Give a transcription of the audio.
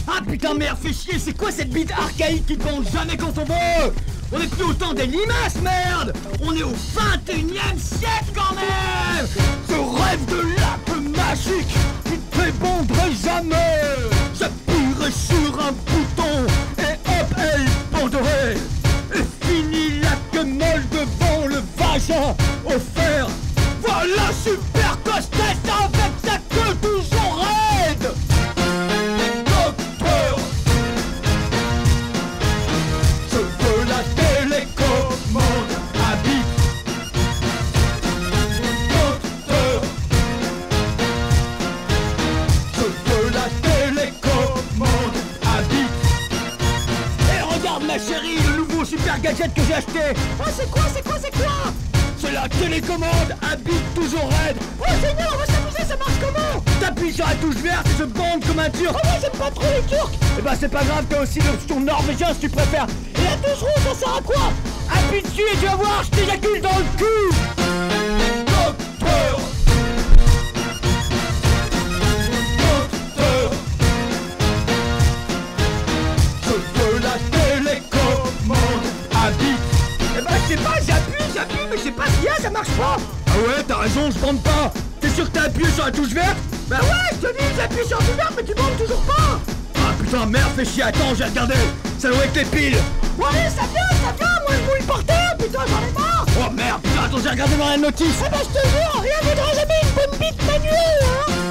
Ah putain merde, fais chier, c'est quoi cette bite archaïque qui pense jamais quand on veut? On est plus au temps des limaces, merde! On est au 21e siècle quand même! Ce rêve de lape magique qui ne t'ébonderait jamais! J'appuierai sur un bouton et hop, elle banderait! Et fini la queue molle devant le vagin offert! Voilà super casse-tête avec sa queue toujours raide! Docteur! Je veux la télécommande à bip! Docteur! Je veux la télécommande à bip! Et regarde ma chérie, le nouveau super gadget que j'ai acheté! Oh c'est quoi? C'est la télécommande à bip toujours raide! Oh génial, on va s'amuser, ça marche comment? T'appuies sur la touche verte et je bande comme un turc! Oh moi j'aime pas trop les turcs! Eh ben c'est pas grave, t'as aussi l'option norvégien si tu préfères! Et la touche rouge, ça sert à quoi? Appuie dessus et tu vas voir, je t'éjacule dans le cul! Docteur! Docteur! Je veux la télécommande à bip! Eh ben je sais pas, j'appuie, mais je sais pas ce qu'il y a, ça marche pas! Ah ouais, t'as raison, je bande pas! T'es sûr que t'as appuyé sur la touche verte? Bah ouais, je te dis, j'appuie sur la touche verte, mais tu bandes toujours pas! Ah putain, merde, fais chier, attends, j'ai regardé! Ça doit être les piles! Ouais, ça vient, moi je bouille par terre, putain, j'en ai marre! Oh merde, putain, attends, j'ai regardé dans la notice! Ah bah je te jure, rien ne vaudra jamais une bonne bite manuelle, hein!